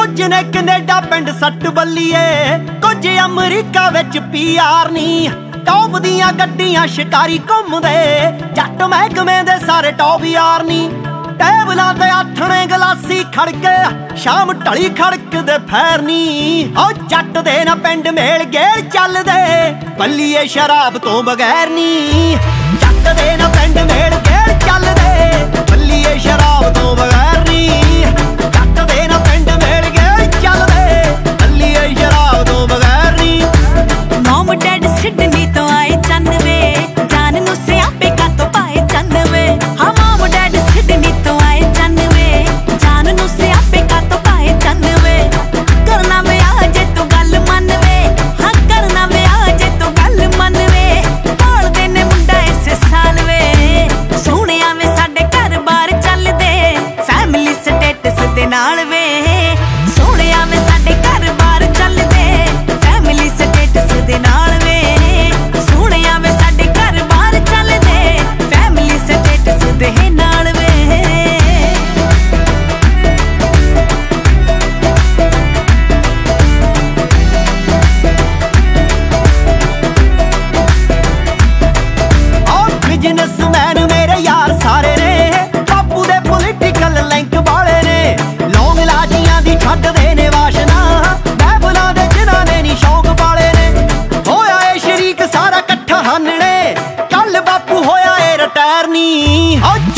कुछ ने कनेडा पिंड सट बल्लीए, कुछ अमरीका विच PR नी। टॉप दियां गड्डियां शिकारी घुमदे, जट महकमे दे सारे टॉप यार नी। टेबलां ते आथणे गलासी खड़के, शाम ढली खड़कदे फैर नी। ओ जट दे ना पिंड मेल गेल चलदे, बल्लीए शराब तो बगैर नी। जट दे ना पिंड मेल गेल चलदे, बल्लीए शराब तो बगैर नी। जट दे ना पिंड मेल गेल चलदे, बल्लीए शराब तो बगैर नी। मॉम डैड सिडनी तो आए चंदवे, जान नू सियापे का तो पाए चंदवे। हाँ मॉम डैड सिडनी तो आए चंदवे, जान नू सियापे का तो पाए चंदवे। करना वे आजे तो गल मनवे, हाँ करना वे आजे तो गल मनवे। बोल देने मुंडा इस साल वे, सोहणे वे साडे घर बार चलदे, फैमिली स्टेटस दे नाल वे। सोहणे वे साडे घर बार चलदे, फैमिली स्टेटस दे नाल वे। सोहणे वे साडे घर बार चलदे, फैमिली स्टेटस दे नाल वे। बिजनेसमैन मेरे यार सारे ने, बापू दे पोलिटिकल लिंक वाले ने। लौंग लाजियां दी छड्डदे ने वाशना, महफिलां दे जिन्हां ने नी शौक वाले ने। होया ए शरीक सारा कट्ठा हानने, कल बापू होया ए रिटायर नी।